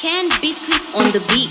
Ken Biscuit on the beat.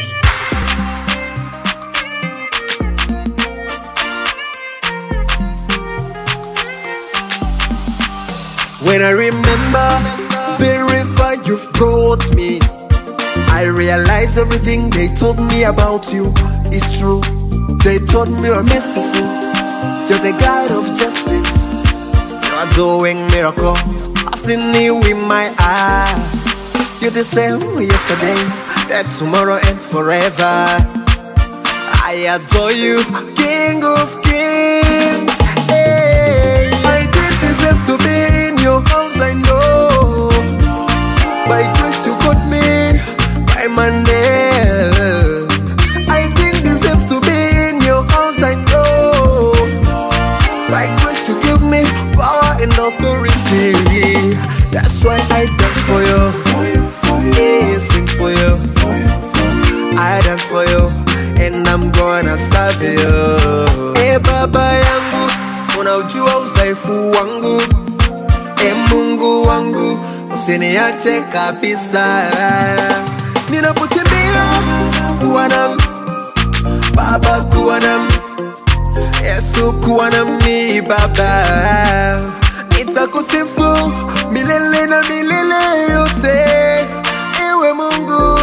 When I remember very far you've brought me, I realize everything they told me about you is true. They told me you're merciful, you're the God of justice. You're doing miracles, I've seen you in my eyes. You're the same yesterday, that tomorrow and forever. I adore you, King of Kings. Hey, I did deserve to be in your house, I know. By grace you got me, by my name. I didn't deserve to be in your house, I know. By grace you give me power and authority. That's why I dance for you. Yeah, sing for you. I dance for you, and I'm gonna serve you. Hey baba yangu, unaujua udhaifu wangu. Hey Mungu wangu, usiniache kabisa. Ninapotembea kuwa nami, Baba kuwa nami, Yesu kuwa nami Baba. Nitakusifu milele na milele yote. Ewe Mungu,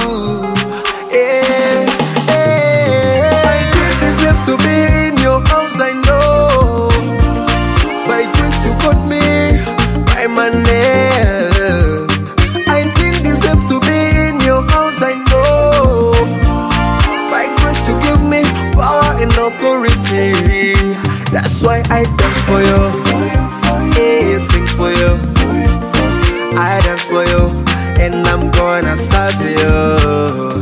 I didn't deserve to be in your house, I know. By grace you got me, by my name. I didn't deserve to be in your house, I know. By grace you give me power and authority. That's why I dance for you, yeah, sing for you. I dance for you, and I'm gonna serve you.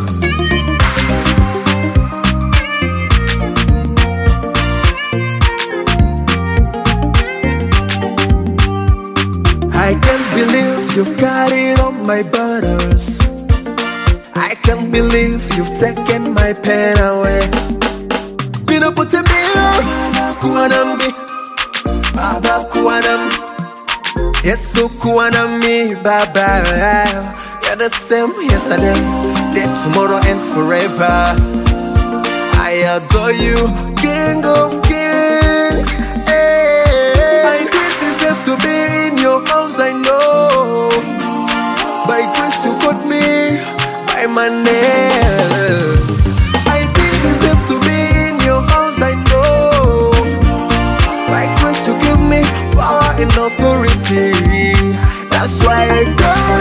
I can't believe you've carried all my burdens. I can't believe you've taken my pain away. Ninapotembea kuwa nami, Baba kuwa nami, Yesu kuwa nami Baba. You're the same yesterday, today, tomorrow and forever. I adore you, King of Kings. Hey, I didn't deserve to be in your house, I know. By grace you got me, by my name. I didn't deserve to be in your house, I know. By grace you give me power and authority. That's why I go.